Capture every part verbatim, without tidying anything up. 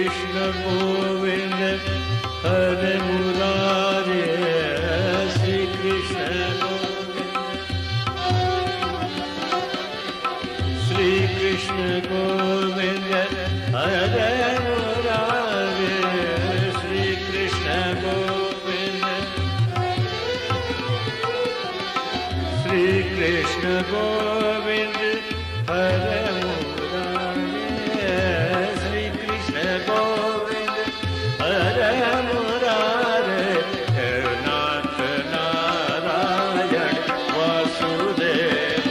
कृष्ण गोविंद हरे मुरारे श्री कृष्ण श्री कृष्ण गोविंद हरे मुरारे श्री कृष्ण गोविंद श्री कृष्ण गोविंद हरे मुरारे श्री कृष्ण गोविंद हरे मुरारे नाथ नारायण वासुदेव।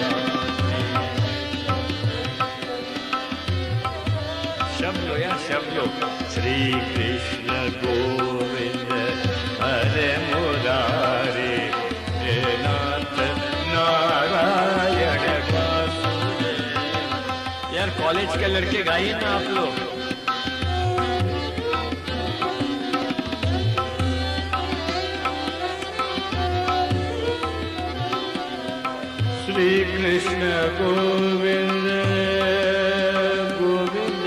शब्दों या शब्दों श्री कृष्ण गोविंद हरे मुरारे नाथ नारायण वासुदेव। यार कॉलेज के लड़के गाइए ना आप लोग। श्री कृष्ण गोविंद गोविंद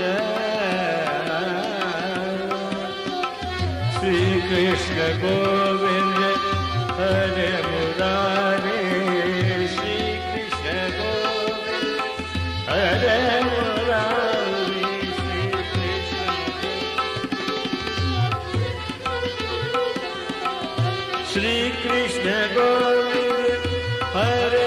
श्री कृष्ण गोविंद हरे मुरारे श्री कृष्ण गोविंद हरे मुरारे श्री कृष्ण श्री कृष्ण गोविंद हरे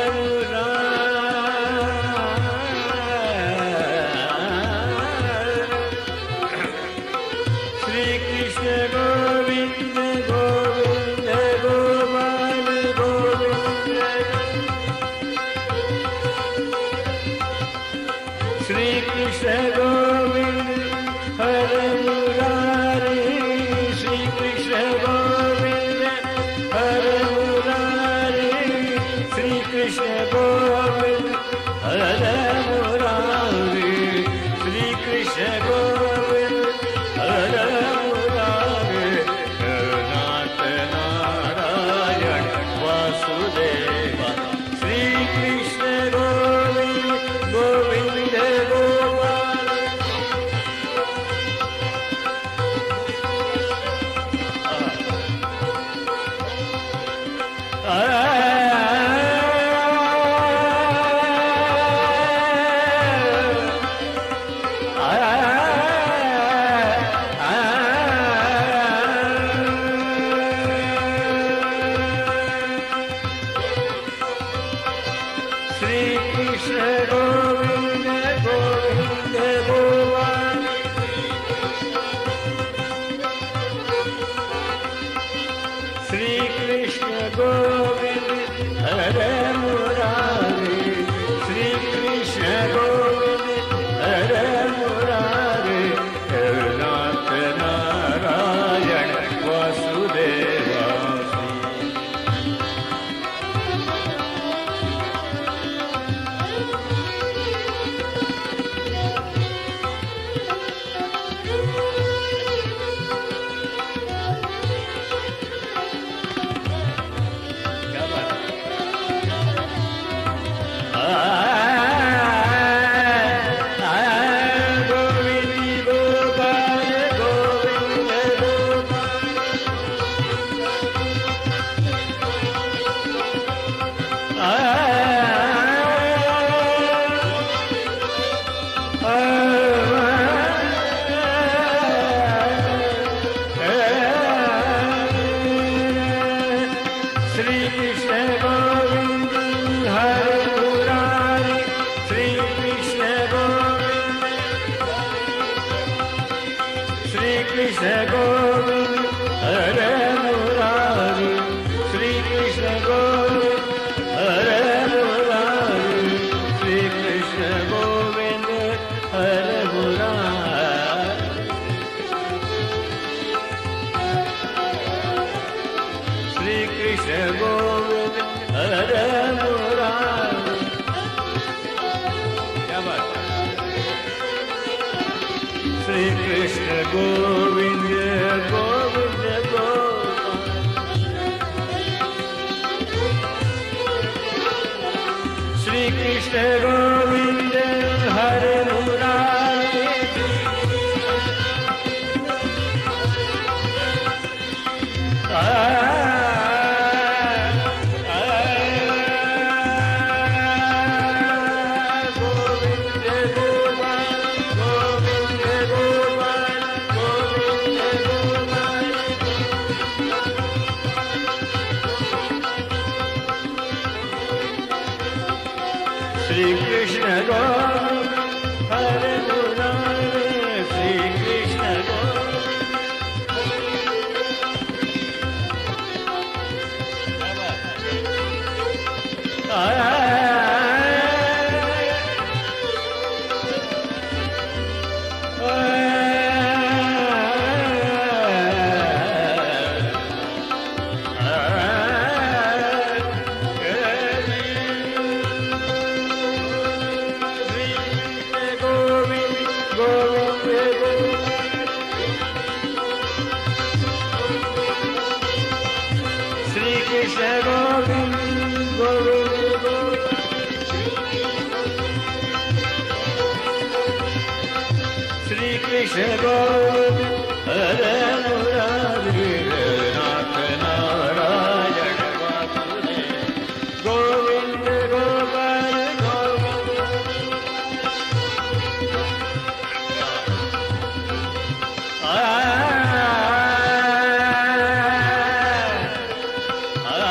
Shri Krishna Govinda, Hare Murari, Shri Krishna Govinda. Krishna Govinda, Hare Murari, Nath Narayana Vasudeva, Govinda Gopala Govinda. Ah, ah, ah,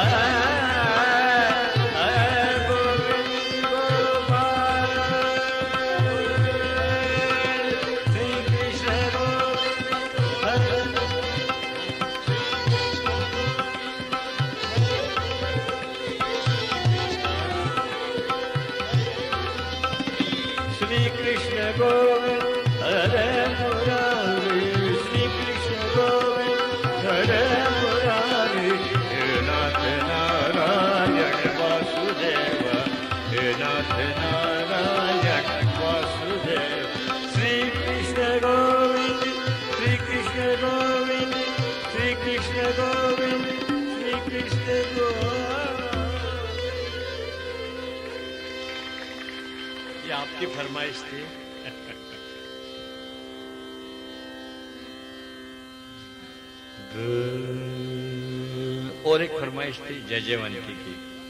Shri Krishna Govinda, Hare Murari, Shri Krishna Govinda, Hare Murari, Nath Narayana Vasudeva, Nath Narayana Vasudeva. Shri Krishna Govinda, Shri Krishna Govinda, Shri Krishna Govinda, Shri Krishna Govinda. ये आपकी फरमाइश थी। और एक फरमाइश थी जय जयवंती की।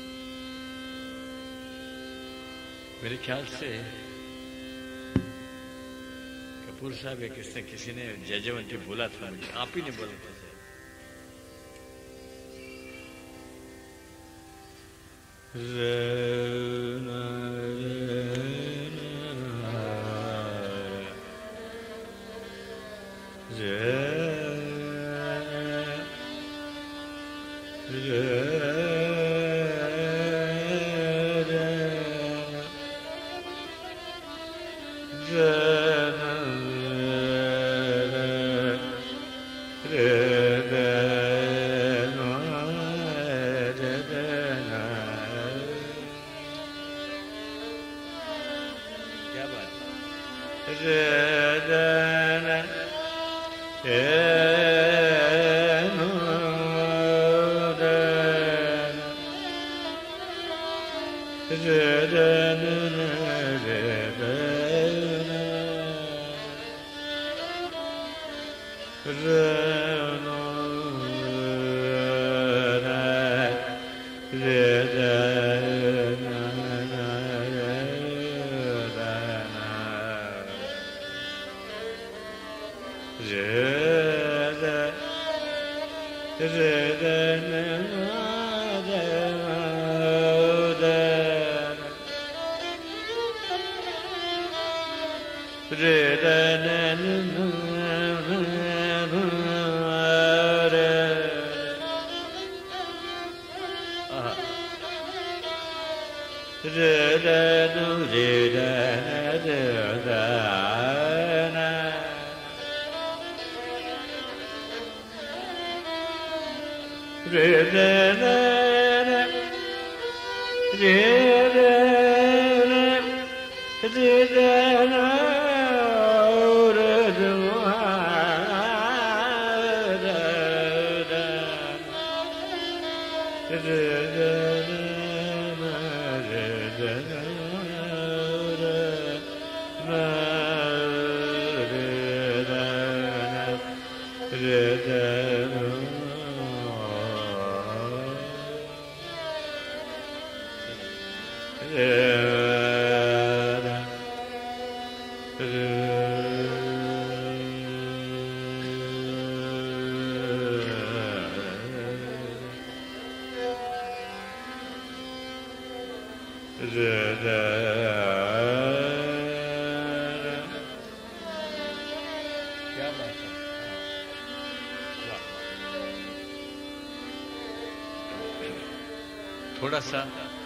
मेरे ख्याल से कपूर साहब या किसने किसी ने जय जयवंती बोला था, मुझे आप ही ने बोला था। da थोड़ा सा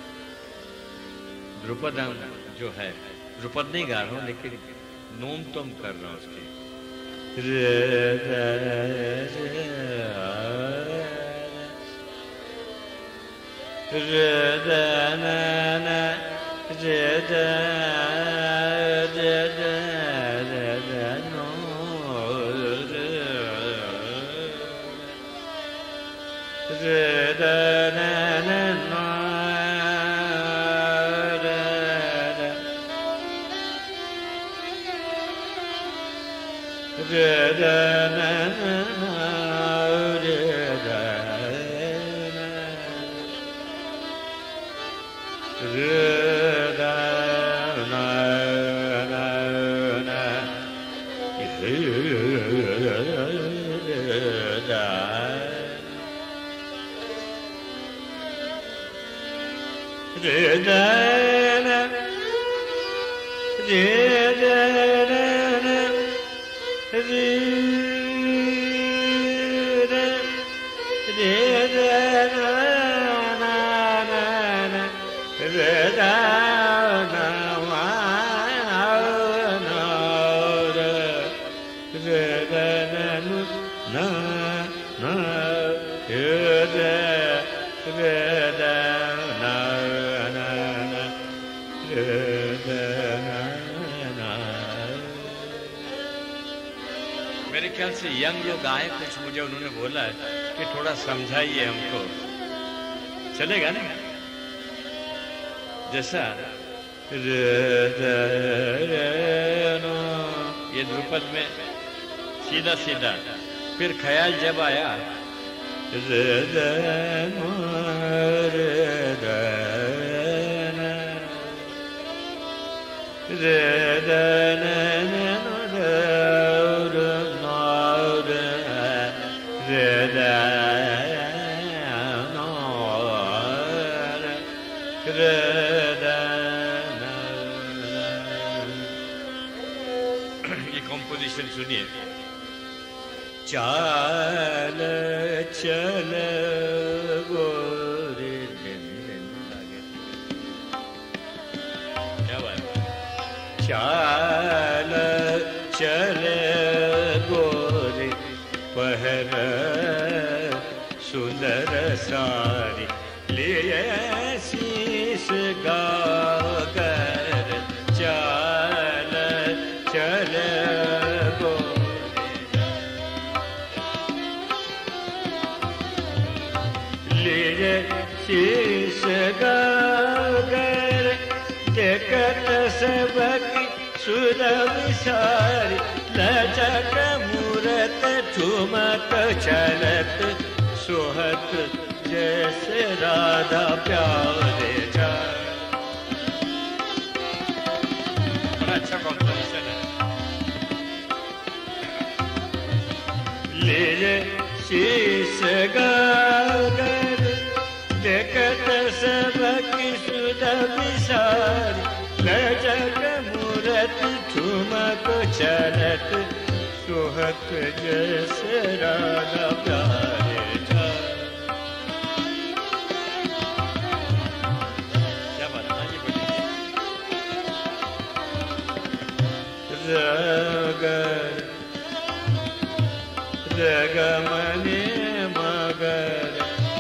ध्रुपद जो है, ध्रुपद नहीं गा रहा हूं लेकिन नोम तोम कर रहा हूं उसकी। मेरे ख्याल से यंग लोग आए कुछ, मुझे उन्होंने बोला है कि थोड़ा समझाइए हमको, चलेगा ना? जैसा ये ध्रुपद में सीधा सीधा, फिर ख्याल जब आया ये कॉम्पोजिशन सुनिए। चाल चल गोरे, क्या बात। चाल चल गोरे पहर सुंदर सारी, लिए शीश गागर। चाल चल शीश गागर, देखत सबकी सुर विसारी। लचक मूरत ठुमक चलत, सोहत जैसे राधा प्यारे जा। बड़ा अच्छा कॉम्पोजिशन है। ले शीश गागर, देखत सबकी सुध विसारी। लचक मूरत ठुमक चलत, सोहत जैसे राधा प्यारे जा। क्या बात है ये बड़ी। रगर रगमने मगर,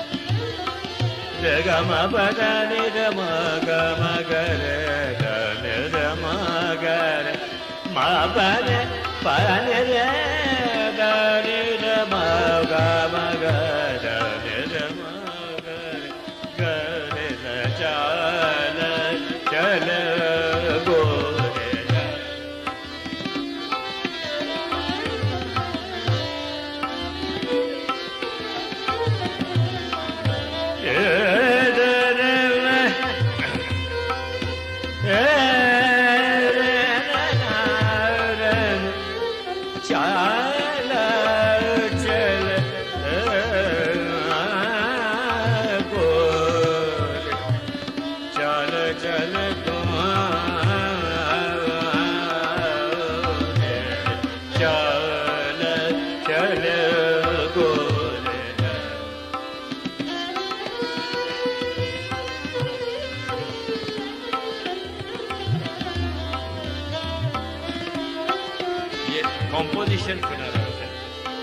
गम बदनि रम गम गर धन रम गर, मा बन पन रे धनि रम गम गर धन रम गर। गर न चाल चल गोरे, चाल चल गोरे, चाल चल गोरे, चाल चल गोरे। ये कॉम्पोजिशन सुना रहा था।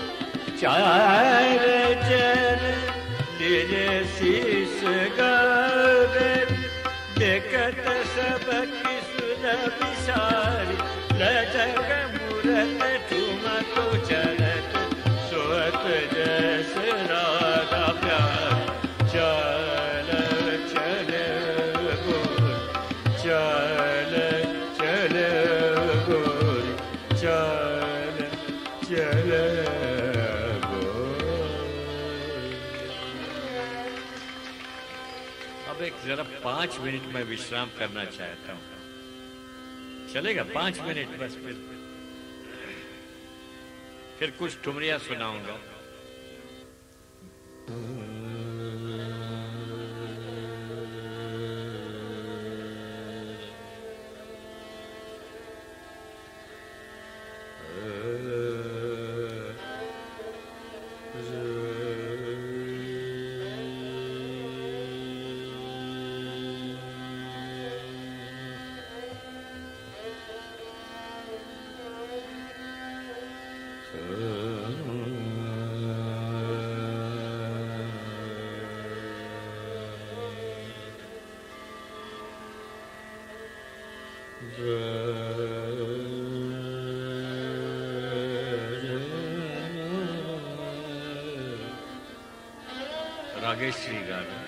चार चर तेरे शीश गावे देखत सबकी सुध विसारी लजक मूरत ठुमक चलत सोत जस राधा प्यार चल चल गोर चल चल गोर चल चल अब एक जरा पांच मिनट में विश्राम करना चाहता हूं, चलेगा? पांच मिनट बस, फिर फिर कुछ ठुमरिया सुनाऊंगा। रागेश्वरी गाना।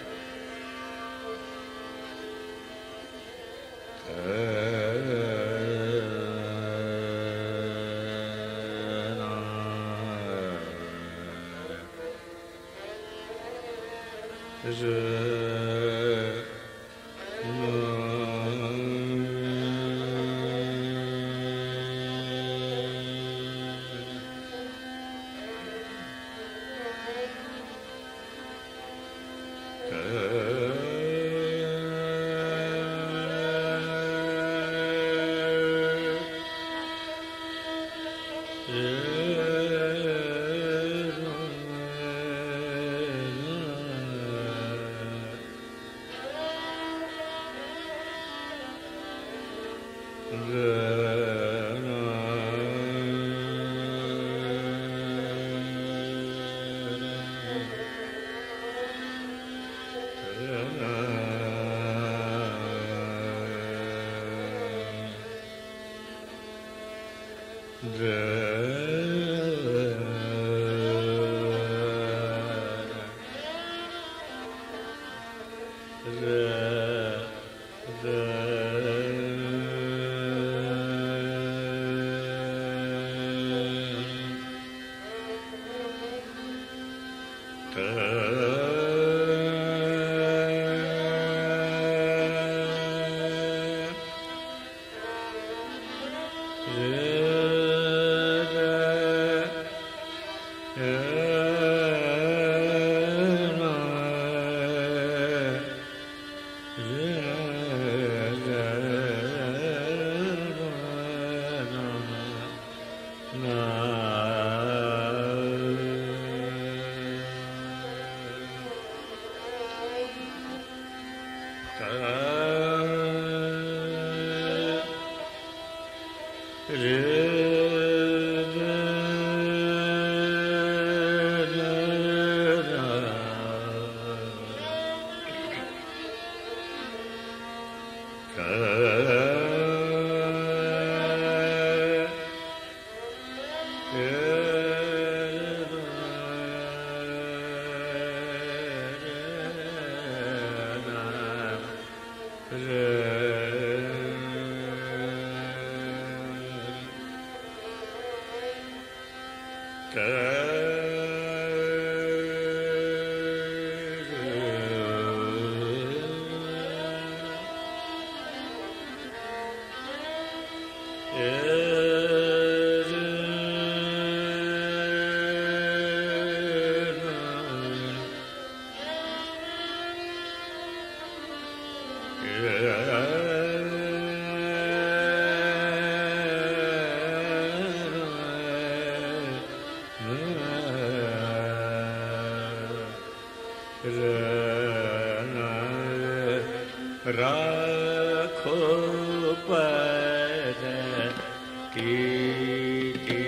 राखो पर की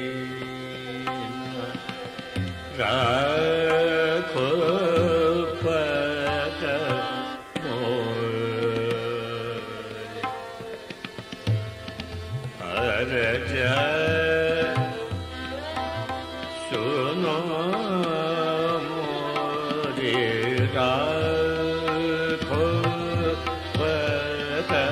राखो पद मोर अरज सुनो मोरे राखो पद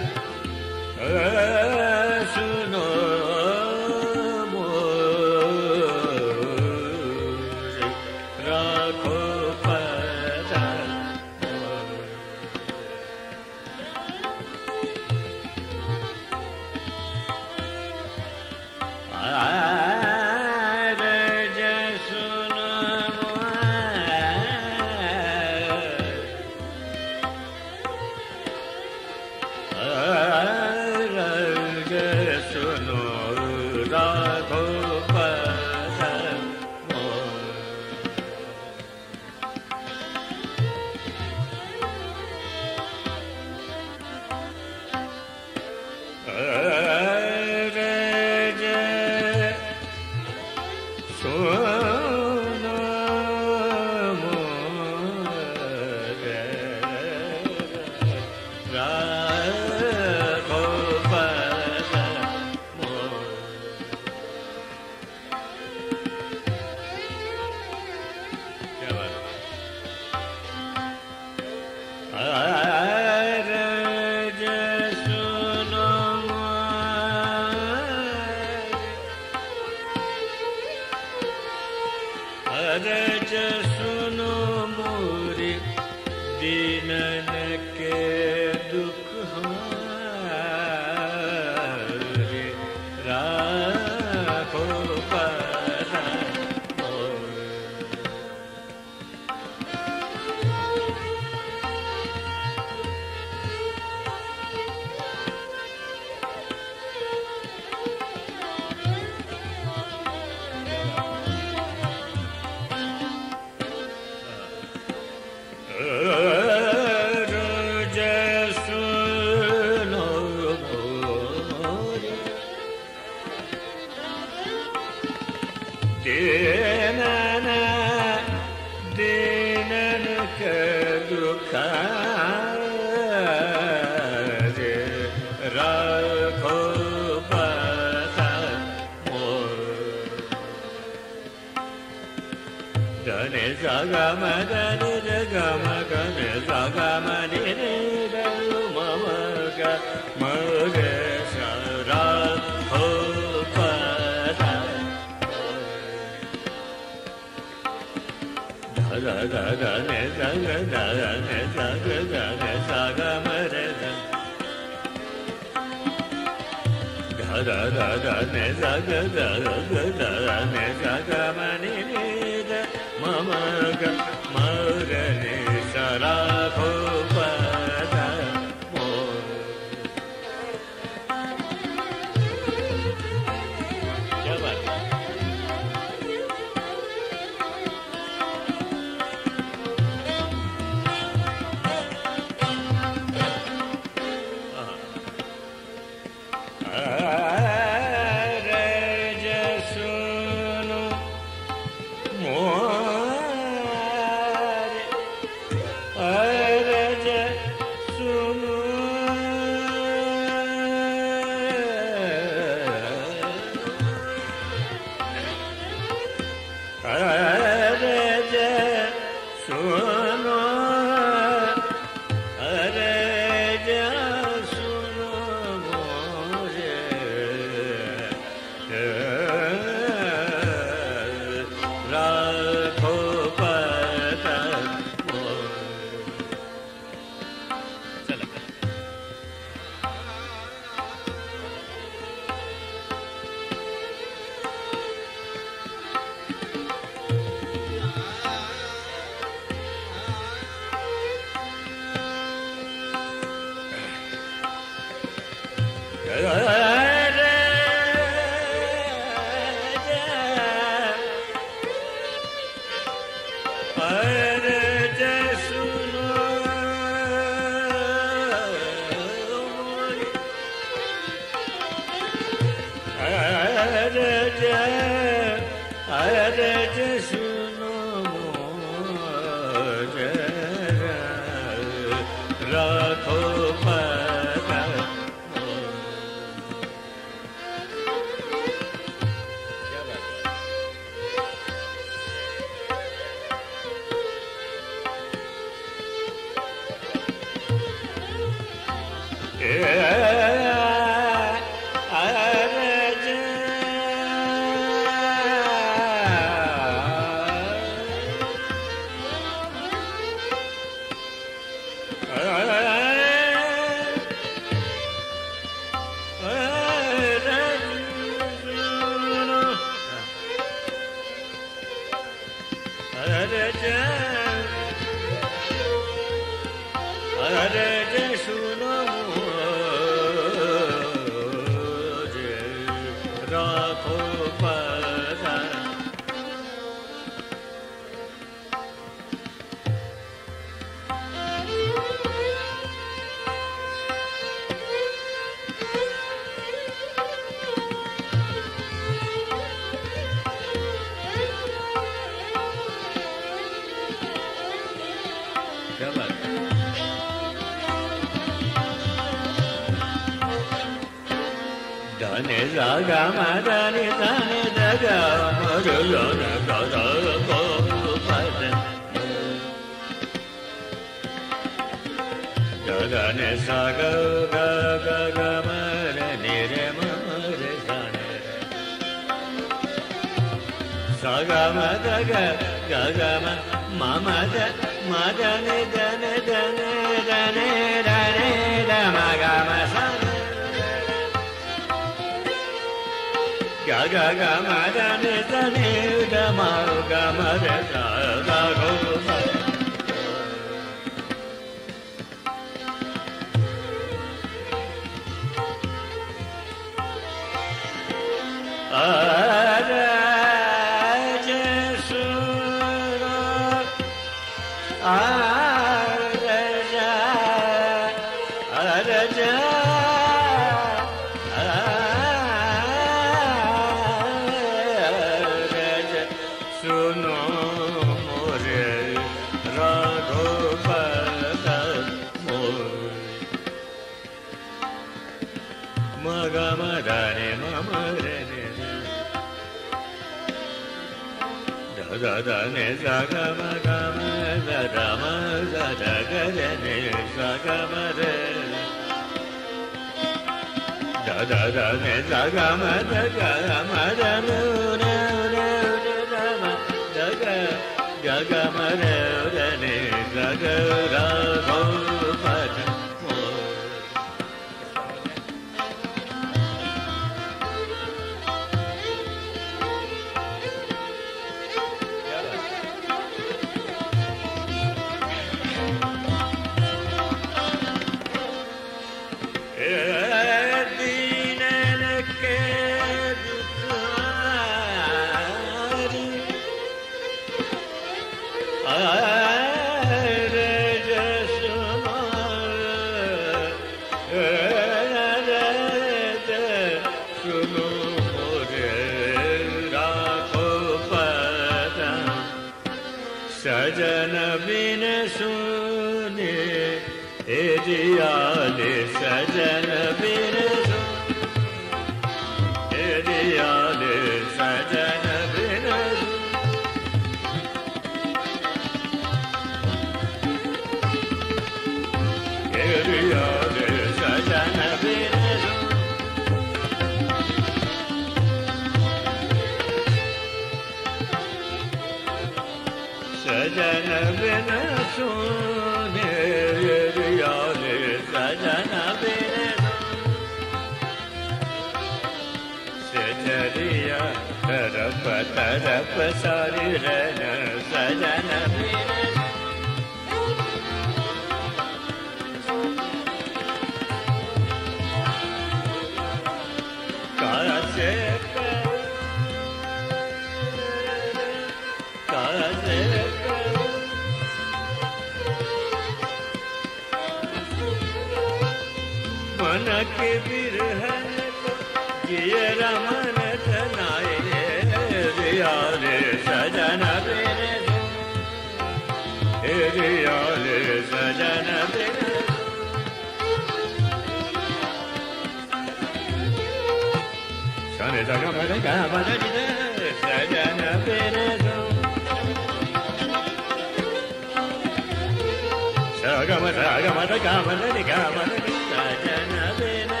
Sagam sagam sagam sagam sajana bina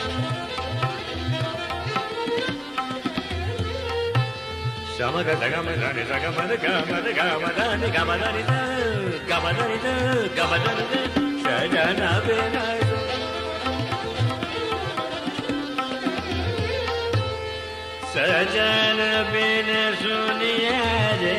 Samaga sagam sagam sagam sagam sagam sagam sagam sajana bina Sajana bina suniya re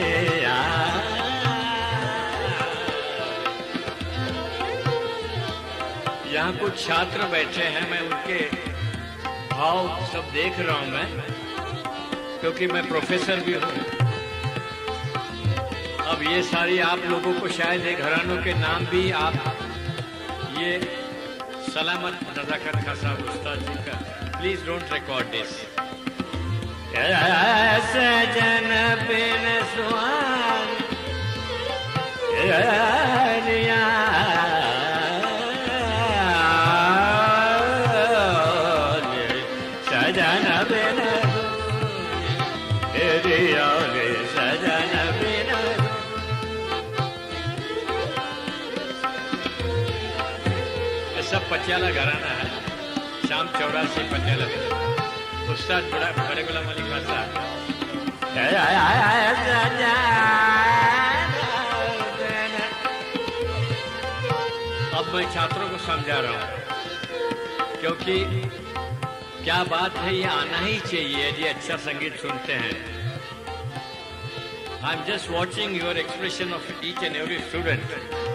यहाँ कुछ छात्र बैठे हैं, मैं उनके भाव सब देख रहा हूं मैं, क्योंकि मैं प्रोफेसर भी हूं। अब ये सारी आप लोगों को शायद ये घरानों के नाम भी आप ये सलामत रज़ाकत खां साहब उस्ताद जी का, प्लीज डोंट रिकॉर्ड दिस। सजन बिन सुहान सब पटियाला घराना है, शाम चौरासी पटियाला उस्ताद बड़ा बड़े गुलाम अली खान साहब। अब मैं छात्रों को समझा रहा हूं, क्योंकि क्या बात है, ये आना ही चाहिए यदि अच्छा संगीत सुनते हैं। I am just watching your expression of each and every student.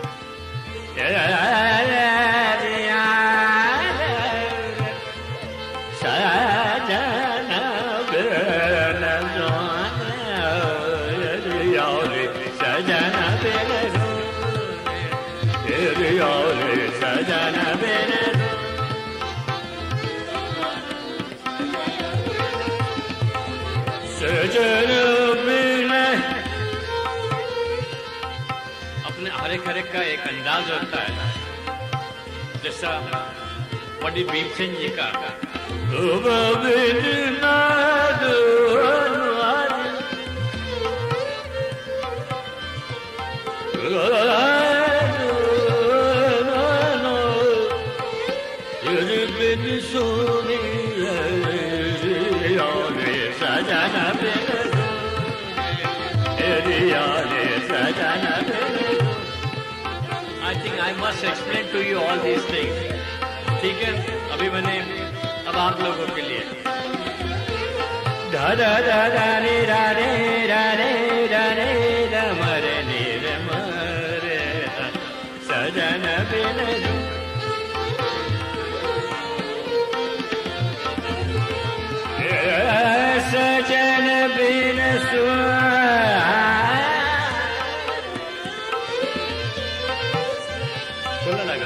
अपने हर एक हर एक का एक अंदाज होता है, जैसा पंडित भीमसेन जी का I think I must explain to you all these things. ठीक है, अभी मैंने अब आप लोगों के लिए धा धा धा धा रे रा रे रा रे रा रे रा मरे नी रे मरे सजन बिन सजन बिन बोला लगा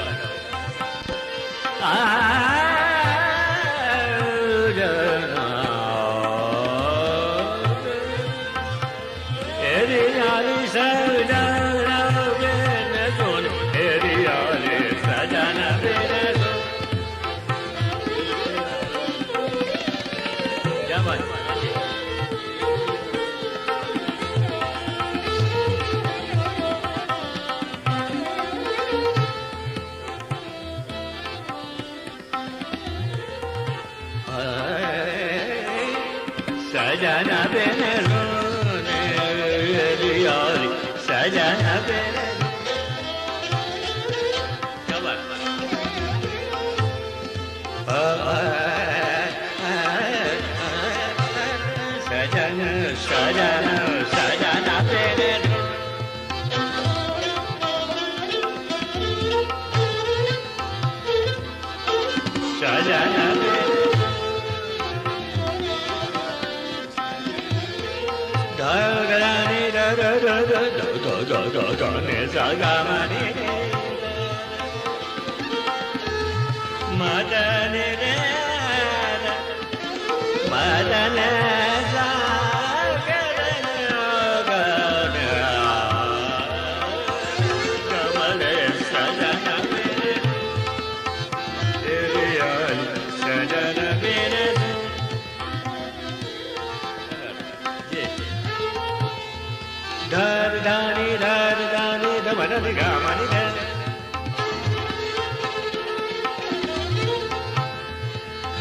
सजना बिन रोने यारी सजना बिन सजन सजन सजना बिन सजना Gani da da da da da da da da da ne sa ga ma ni ma da ne re ma da ne sa ga ga ga ga ma re sa ja na re re ya sa ja na re Dhar dhani dhar dhani dhamana dhigama nidha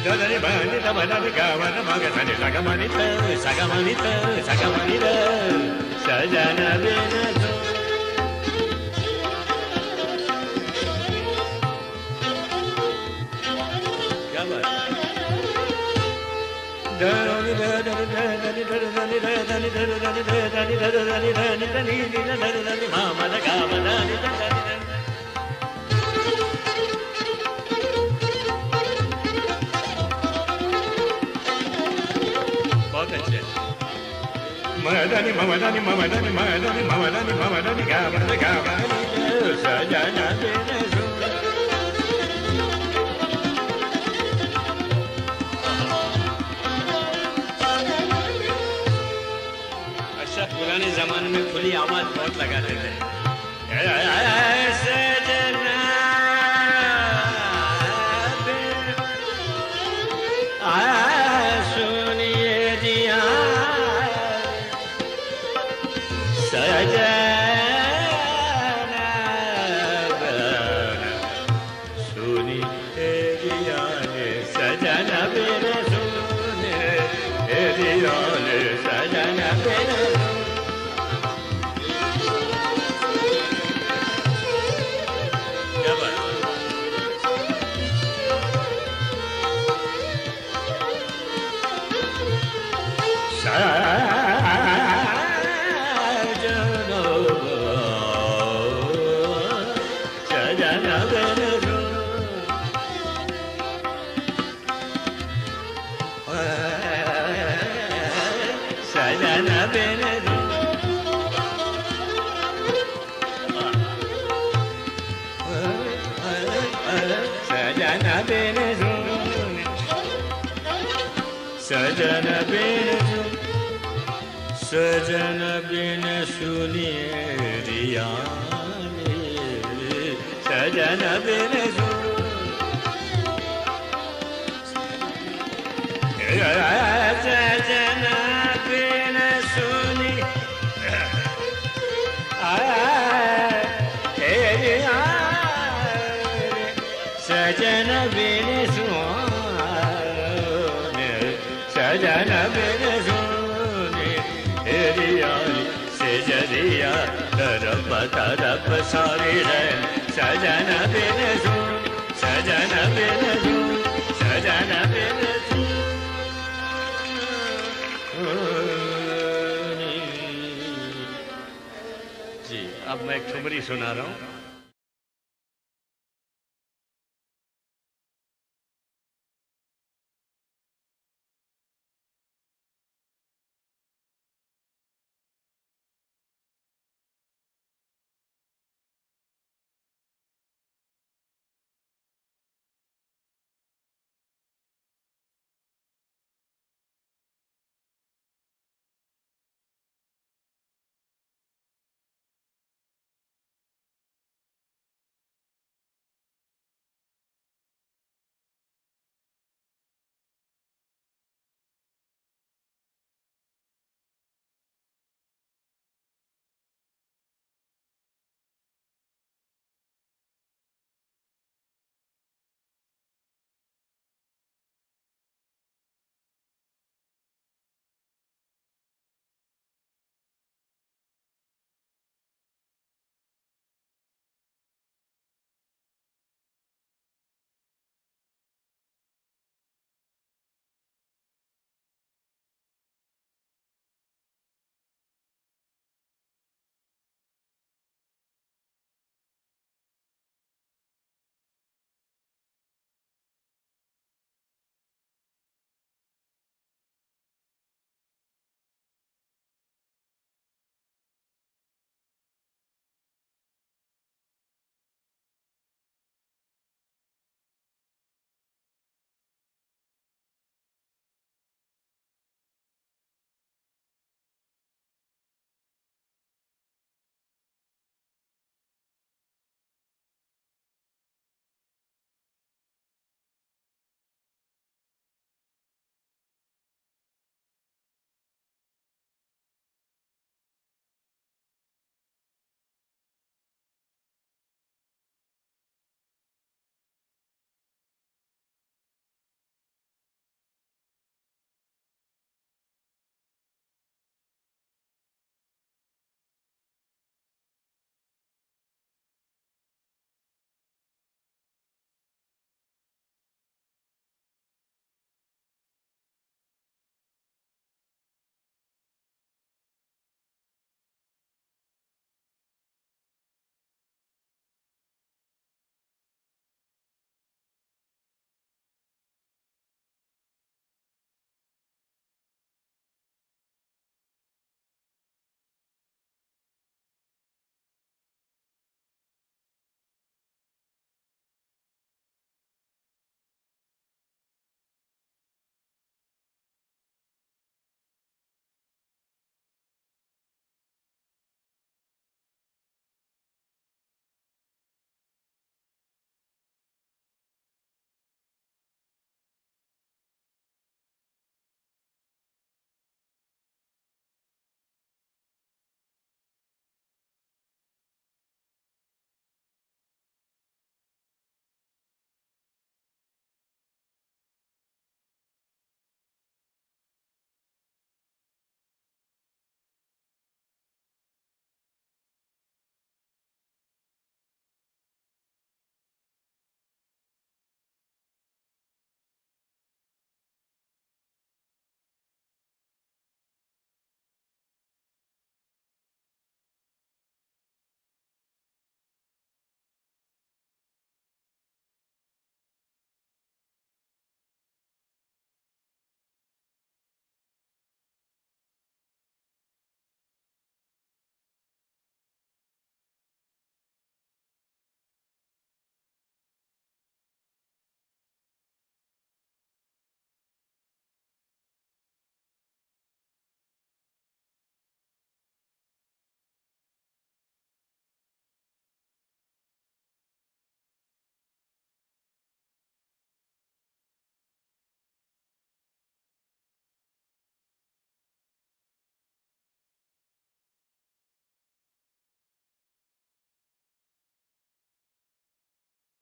Dadani bani da bani gawana magasani sagamani ta sagamani ta sagamani da sajana bina so क्या बात Dani dani dani dani dani dani dani dani dani dani dani dani mama da gama dani dani Madani mamadani mamadani mamadani mamadani mamadani gama da gama sajana bina so पुराने जमाने में खुली आवाज बहुत लगाते थे सजना सुनिए दिया सजना सुनिए दिया सजना मेरे सुने दिया सजना मेरे Sajana Benedu Sajana Benedu Sajana Benedu Sajana Benedu Riyane Sajana Benedu Sajana Sajana bine sune, sajana bine sune, eriyali sejadiya darabba darabba sari ren. Sajana bine sune, sajana bine sune, sajana bine sune. जी अब मैं एक ठुमरी सुना रहा हूँ